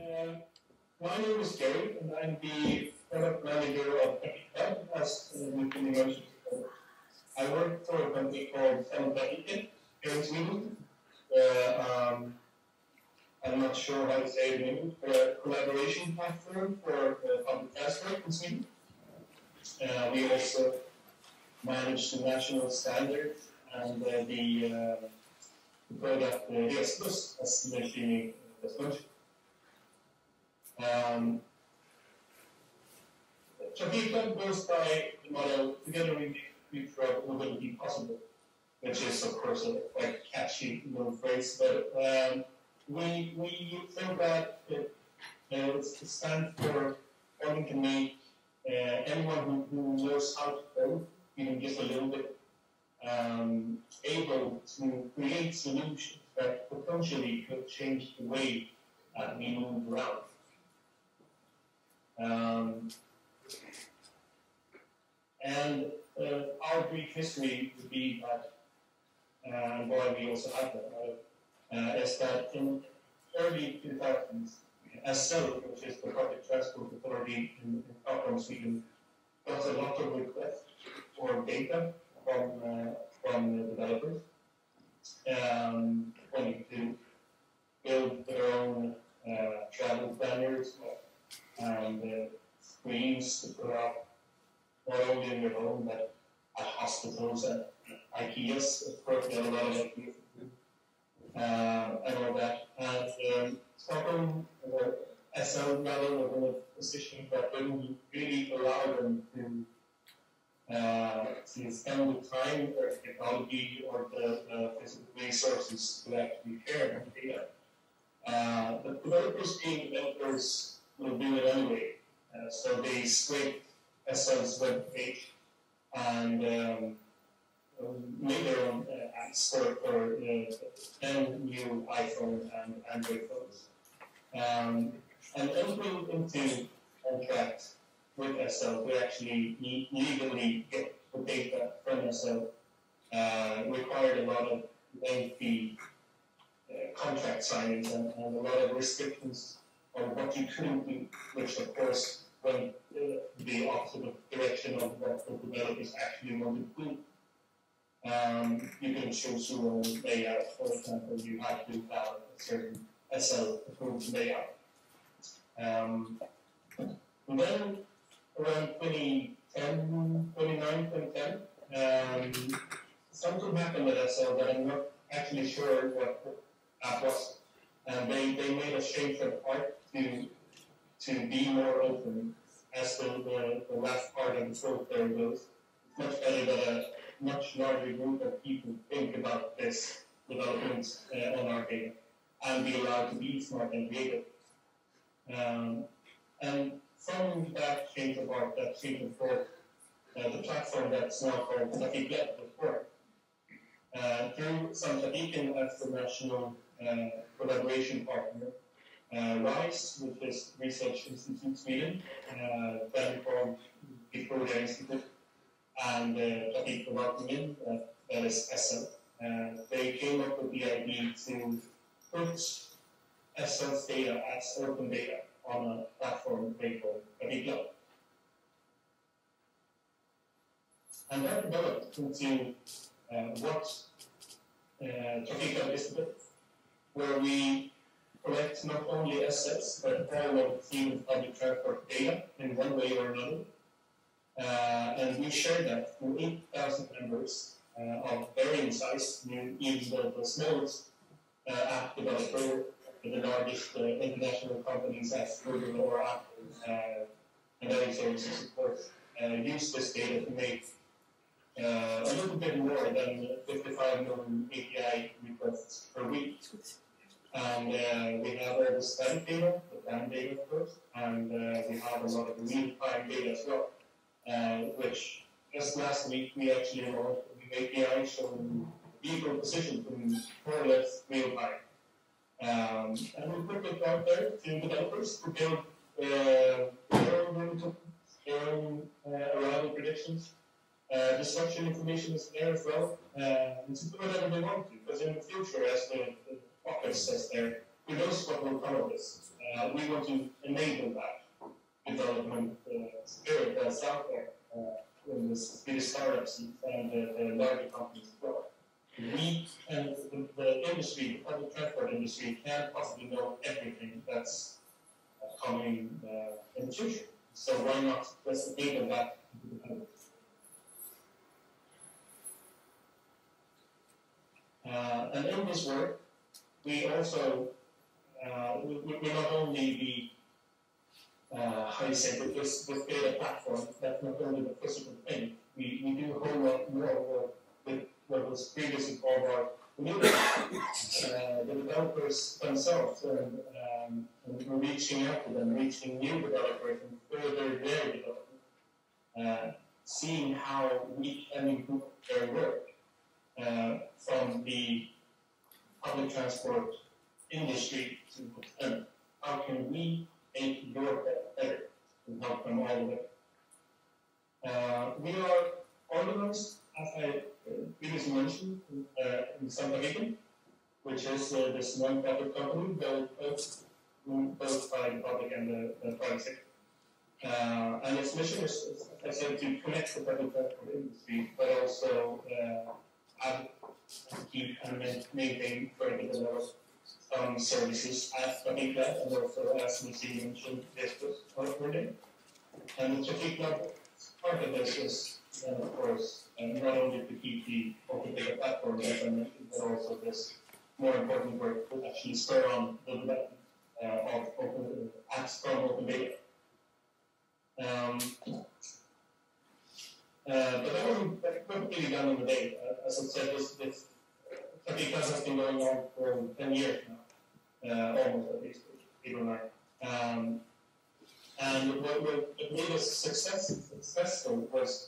My name is Gary, and I'm the product manager of TRAFIKLAB, as we've been mentioned before. I work for a company called TRAFIKLAB here in Sweden. I'm not sure how to say it in English, but a collaboration platform for public transport in Sweden. We also manage the national standards and the product CISMOB, as mentioned. TRAFIKLAB goes by the motto, together we make future mobility possible, which is, of course, a quite catchy little phrase, but we think that it stands for wanting to make anyone who knows how to code, even just a little bit, able to create solutions that potentially could change the way that we move around. And our brief history would be that, why we also have that, is that in early 2000s, SL, which is the Public Transport Authority in Stockholm, Sweden, got a lot of requests for data from the developers, wanting to build their own travel planners and screens to put up not only in your home but at hospitals and IKEAs. Of course, there are a lot of IKEAs and all that. And Stockholm SL level was in a position that didn't really allow them to spend the time or technology or the physical resources to actually share data. But developers being developers will do it anyway. So they scraped SL's web page and made their own apps for 10 new iPhone and Android phones. And entering into contract with SL to actually legally get the data from SL required a lot of lengthy contract signings and a lot of restrictions on what you couldn't do, which of course went the opposite direction of what the developers actually wanted to do. You can choose your own layout. For example, you have to have a certain SL approved layout. And then around 2010, something happened at SL that I'm not actually sure what that was. And they made a change of heart to be more open, as the last part of the quote there goes. It's much better that a much larger group of people think about this development on our data and be allowed to be smart and creative. And from that change of heart, that change of thought, the platform that's now called TRAFIKLAB was born. Through Samtrafiken as the national collaboration partner, RISE, which is Research Institute Sweden, then called Victoria Institute, and TRAFIKLAB, that is SL. They came up with the idea to put SL's data as open data on a platform they call TRAFIKLAB. And that developed into what TRAFIKLAB is today, where we collect not only SLs, but all of the public transport data in one way or another. And we share that with 8,000 members of varying size, even the smallest app developer, the largest international companies as Google or Apple, and other services, of course, use this data to make a little bit more than 55 million API requests per week. And we have all the static data, the plan data, of course, and we have a lot of real-time data as well, which just last week we actually launched an API showing vehicle position from more or less real time. And we put it out there to developers to build their own arrival predictions. Disruption information is there as well. And to do whatever they want to, because in the future, as the office says there, who knows what will come of this? we want to enable that development spirit that's out there in the startups and the larger companies as well. We and the industry, the public transport industry, can't possibly know everything that's coming in the future. So why not just enable that? And in this work, we also we not only be how you say this data platform that's not only the physical thing. We do a whole lot more with what was previously called our community, the developers themselves, and we're reaching out to them, reaching new developers and further their development, seeing how we can improve their work from the public transport industry to them. How can we make Europe better and help them all the way? We are organized, as I previously mentioned, in CISMOB, which is this non-profit company built both by the public and the private sector. And its mission is, as I said, to connect the public transport industry, but also keep and maintain further develop services at TRAFIKLAB, and also, as Lucy mentioned, this was recording. And the TRAFIKLAB part of this is, of course, not only to keep the open data platform, as I mentioned, but also this more important work to actually spur on the development of open apps from open data. But that wasn't really done in the day. As I said, this TRAFIKLAB has been going on for 10 years now, almost at least, 8 or 9. And what made us successful was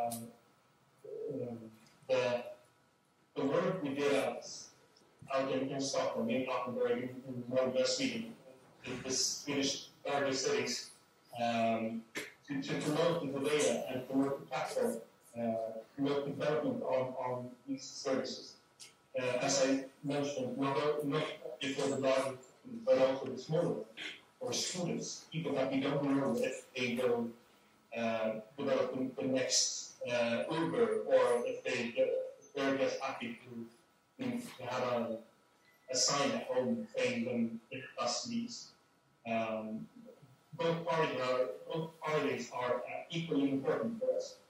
the work we did out in Stockholm, in Gothenburg, in northwest Sweden, in the Swedish larger cities, to promote the data and promote the platform, promote development on these services. As I mentioned, not only for the larger, but also the smaller ones, or students, people that we don't know if they will develop the next Uber, or if they're just happy to have a sign at home saying them if bus leaves. Both parties are equally important for us.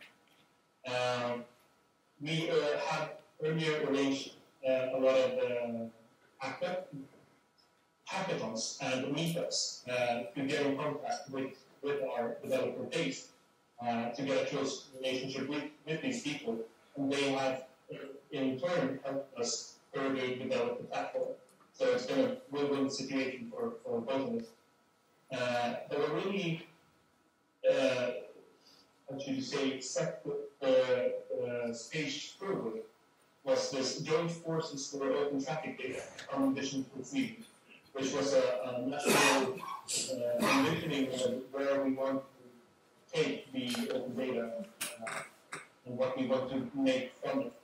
We have earlier arranged a lot of hackathons and meetups to get in contact with our developer base, to get a close relationship with these people, and they have in turn helped us further develop the platform. So it's been a win-win situation for both of us. They were really, how should you say, set the stage forward was this joint forces for open traffic data on Vision for Sweden, which was a national envisioning of where we want to take the open data and what we want to make from it.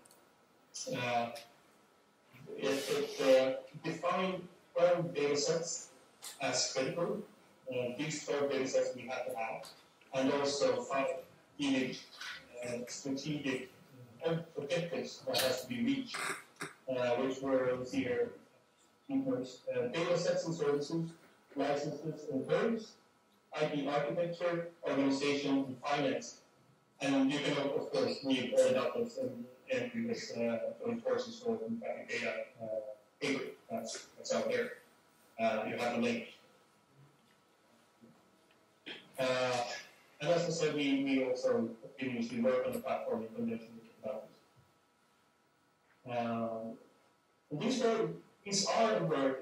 It defined 12 data sets as critical. These 12 data sets we have to have, and also 5 unique strategic objectives that has to be reached, which were here. Data sets and services, licenses and terms, IT architecture, organization, and finance. And you can, of course, read all about this in previous joint forces for open traffic data paper that's out there. You have a link. And as I said, we also continuously work on the platform in conjunction with developers. These are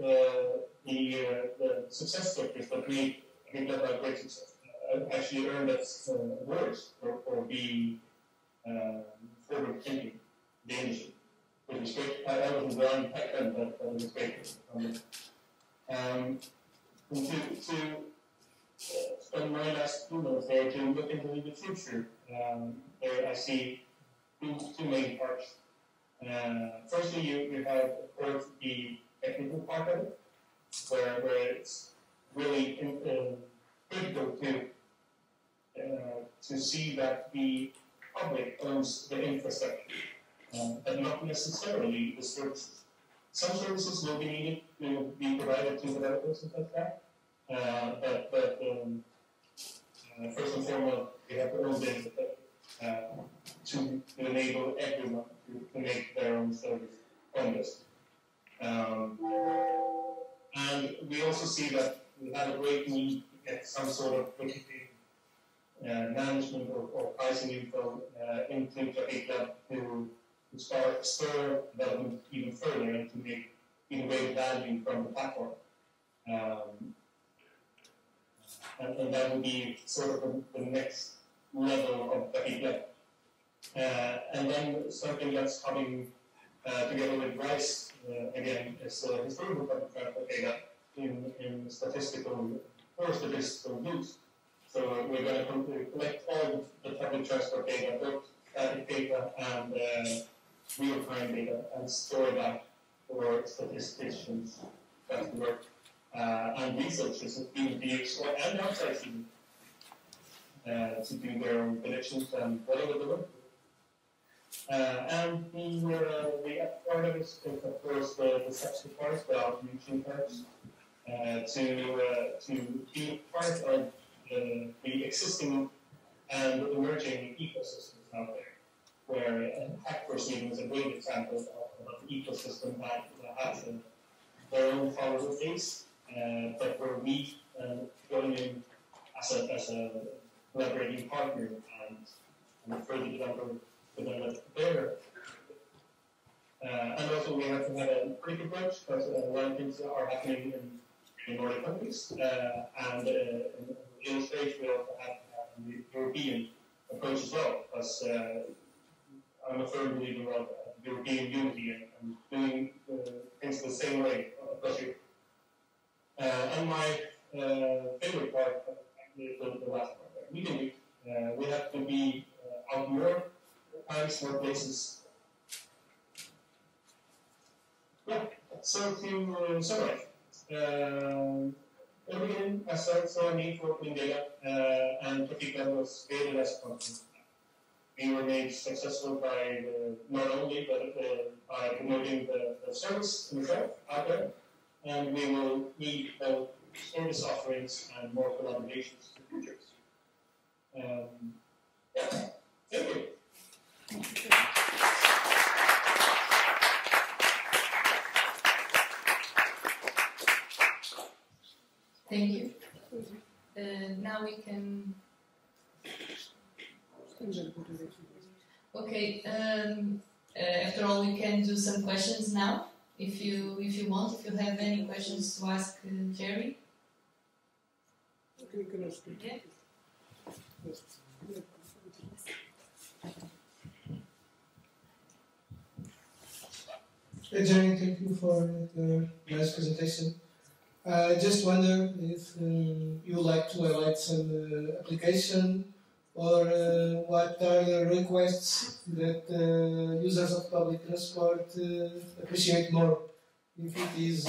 the success factors that made TRAFIKLAB a great success. Actually earned us awards for being forward thinking the industry, which was great. I wasn't around back then, but it was great. To spend my last 2 minutes there to look into the future, there I see two main parts. Firstly, you have, of course, the technical part of it, where it's really critical to see that the public owns the infrastructure, but not necessarily the services. Some services will be needed to be provided to developers and like that, but first and foremost, we have to own the infrastructure to enable everyone to make their own service on this. And we also see that we have a great need to get some sort of management or pricing info into TRAFIKLAB to spur development even further and to make innovative value from the platform. And that would be sort of the next level of TRAFIKLAB. And then something that's coming together with RISE again is historical public transport data in statistical use. So we're going to collect all the public transport data, both static data and real-time data, and store that for statisticians that work and researchers in the US and outside Sweden to do their own predictions and whatever they work. And the part of it is, of course, the subsidy parts, the outreaching parts, to be part of the existing and emerging ecosystems out there, where Hack for Sweden is a great example of an ecosystem that has their own follower base, but where we join in as a collaborating partner and further develop there. And also we have to have a pretty good approach, because a lot of things are happening in Nordic countries, and in the stage we also have to have the European approach as well, because I'm a firm believer of European unity and doing things the same way across Europe. And my favorite part, actually the last part, we can do. We have to be out more times, more places. Yeah, so to summarize. In the beginning, I saw a need for open data, and TRAFIKLAB was created as a company. We were made successful by not only by promoting the service itself out there, and we will need both service offerings and more collaborations in the future. Yeah, thank you. Thank you. Now we can. Okay. After all, we can do some questions now. If you want, if you have any questions to ask Jerry. Yeah. Hey Jerry, thank you for your nice presentation. I just wonder if you would like to highlight some application or what are the requests that users of public transport appreciate more. If it is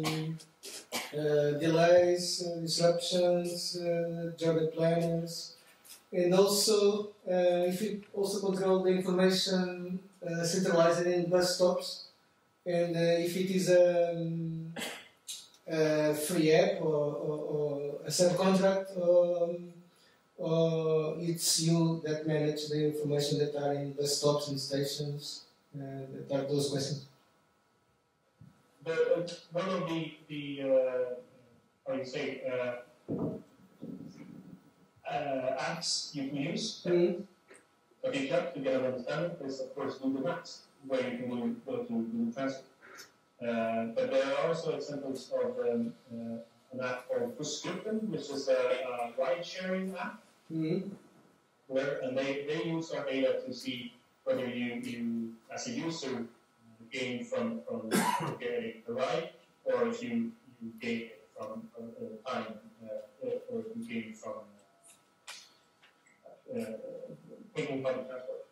delays, disruptions, journey planners, and also if it also control the information centralized in bus stops, and if it is a free app or a subcontract, or it's you that manage the information that are in bus stops and stations, that are those questions. One of the how you say apps you can use TRAFIKLAB to get an understanding is of course Google Maps, where you can go to Google Translate. But there are also examples of an app called Bussgruppen, which is a ride-sharing app, where and they use our data to see whether you as a user gain from getting a ride, or if you gain from time, or if you gain from taking public transport.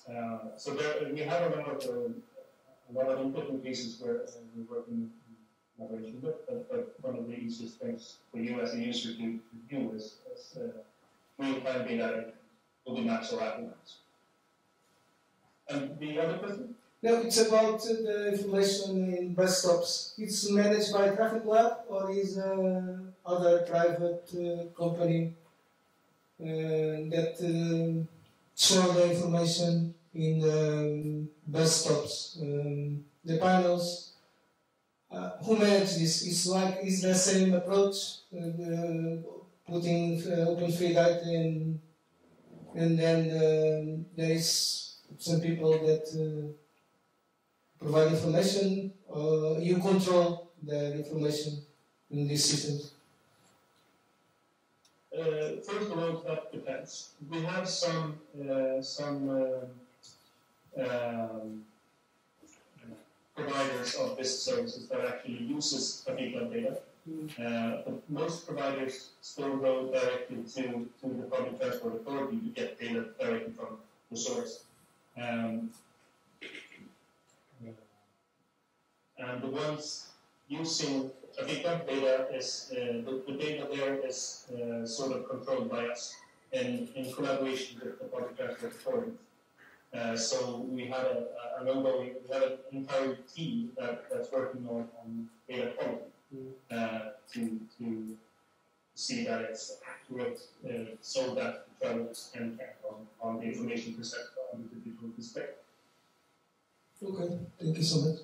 So there, we have a lot of important cases where we're working collaboration, but one of the easiest things for you as a user to view is real-time data in Google Maps or Apple Maps. And the other question? No, it's about the information in bus stops. It's managed by TRAFIKLAB or is other private company that store the information in the bus stops, the panels. Who manages this? Is the same approach, putting open free data and then there is some people that provide information, or you control the information in these systems? First of all, that depends. We have some providers of this services that actually uses TRAFIKLAB data. But most providers still go directly to the public transport authority to get data directly from the source. And the ones using TRAFIKLAB data is the data there is sort of controlled by us in collaboration with the public transport authority. So we have an entire team that's working on data quality to see that it's accurate, so that the travelers can count on the information presented on the digital display. Okay, thank you so much.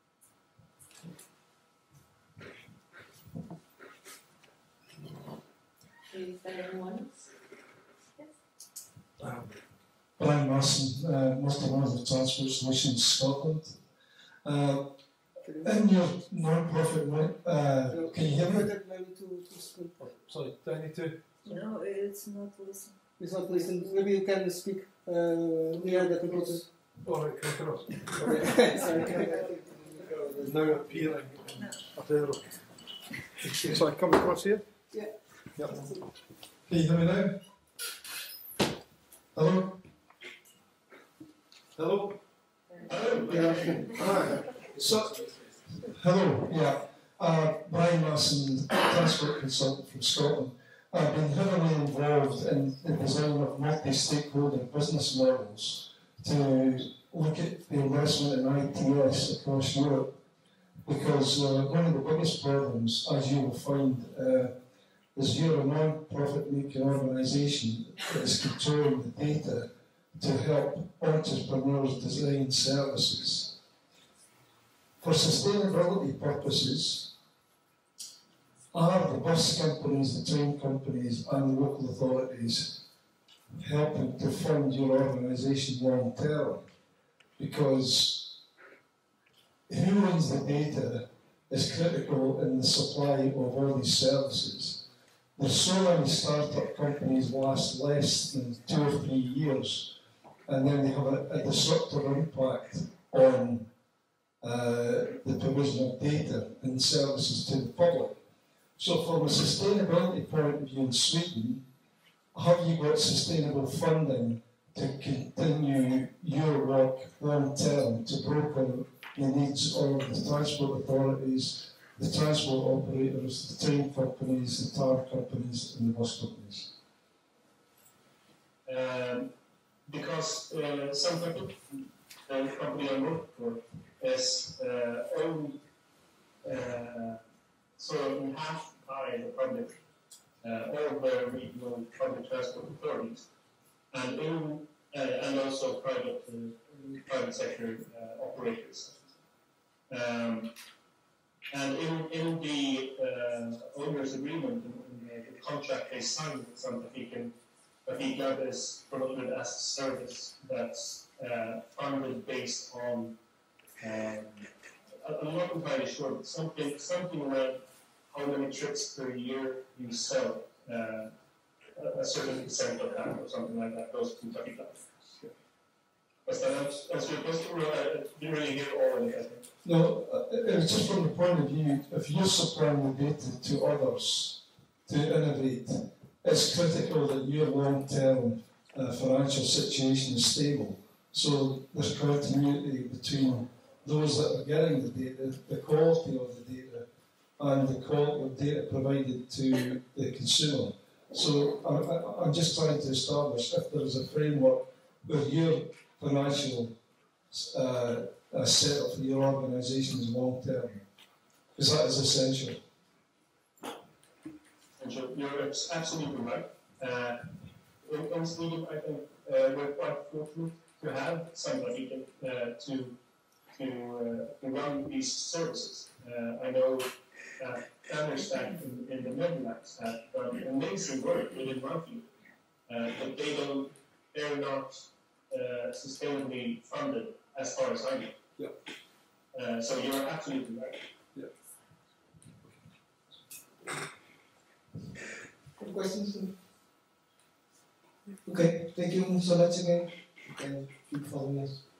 Is there anyone else? Yes. Brian Marson, Master of Transport Solutions Scotland. In your non-profit, can you hear me? Sorry, do I need to? No, it's not listening. It's not listening. Maybe you can speak near the computer. All right, can I come up? Sorry. It's now appearing up there. So I come across here? Yeah. Yep. Can you hear me now? Hello? Hello? Hi. So, hello, yeah. Brian Marson, transport consultant from Scotland. I've been heavily involved in the design of multi-stakeholder business models to look at the investment in ITS across Europe, because one of the biggest problems, as you will find, is you're a non-profit making organisation that is controlling the data to help entrepreneurs design services. For sustainability purposes, are the bus companies, the train companies and the local authorities helping to fund your organisation long term? Because who owns the data is critical in the supply of all these services. There's so many startup companies last less than 2 or 3 years, and then they have a disruptive impact on the provision of data and services to the public. So from a sustainability point of view in Sweden, have you got sustainable funding to continue your work long term to broker the needs of the transport authorities, the transport operators, the train companies, the tar companies and the bus companies? Because some company I work for is owned sort of in half by the public or the regional public transport authorities, and also private sector operators. And in the owner's agreement, in the contract they signed with some TRAFIKLAB is promoted as a service that's funded based on, I'm not entirely sure, but something around how many trips per year you sell. A certain percent of that or something like that goes to TRAFIKLAB. Does that answer your question? I didn't really hear all of it, I think. No, it's just from the point of view, if you're supplying the data to others to innovate, it's critical that your long-term financial situation is stable. So there's continuity between those that are getting the data, the quality of the data, and the quality of data provided to the consumer. So I'm just trying to establish if there is a framework where your financial setup for your organisation is long term, because that is essential. And you're absolutely right. In Sweden, I think we're quite fortunate to have somebody to run these services. I know that Amherst in the Netherlands have done amazing work within my field, but they're not sustainably funded as far as I know. Yeah. So you're absolutely right. Yeah. Any questions? Okay, thank you so much again. And keep following us.